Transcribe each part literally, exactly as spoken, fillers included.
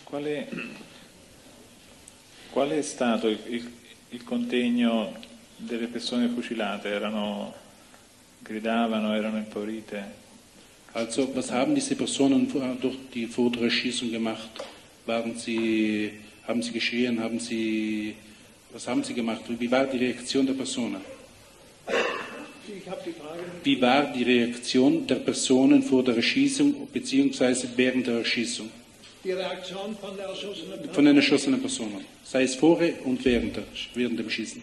Qual è, qual è stato il, il, il contegno delle persone fucilate? Erano, gridavano, erano impaurite? Also, was haben diese Personen durch die vor der Erschießung gemacht? Waren sie, haben sie geschrien, haben sie, was haben sie gemacht? Wie war die Reaktion der Personen? Ich habe die Frage nicht. Wie war die Reaktion der Personen vor der Erschießung bzw. während der Erschießung? Die Reaktion von der erschossenen Person? Von den erschossenen Personen, sei es vorher und während, der, während dem Schießen.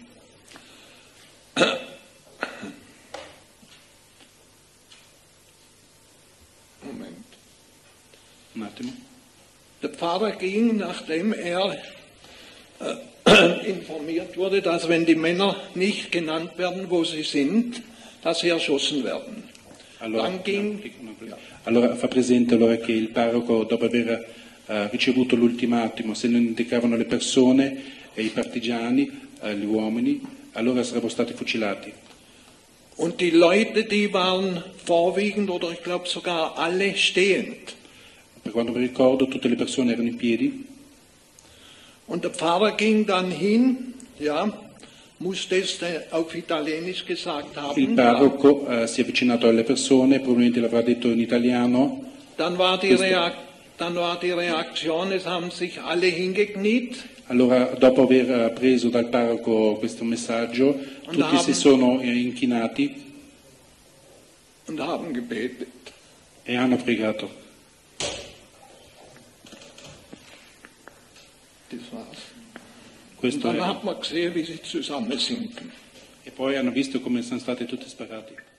Moment. Un attimo. Der Pfarrer ging, nachdem er äh, informiert wurde, dass wenn die Männer nicht genannt werden, wo sie sind, dass sie erschossen werden. Allora, Dann ging, allora fa presente allora che il parroco, dopo aver eh, ricevuto l'ultimatimo, se non indicavano le persone e i partigiani, eh, gli uomini, allora sarebbero stati fucilati. Und die Leute, die waren vorwiegend oder ich glaube sogar alle stehend. Per quanto mi ricordo, tutte le persone erano in piedi. Und der Pfarrer ging dann hin, ja, musste es auf Italienisch gesagt haben. Il parroco eh, si è avvicinato alle persone, probabilmente l'avrà detto in italiano. Dann war die Reaktion. Dann war die Reaktion, es haben sich alle hingekniet. Allora, dopo aver preso dal parroco questo messaggio, tutti haben, si sono inchinati und haben gebetet. E hanno pregato. Das war's. Questo Und dann è. hat man gesehen, wie sie zusammensinken. E poi hanno visto come sono stati tutti sparati.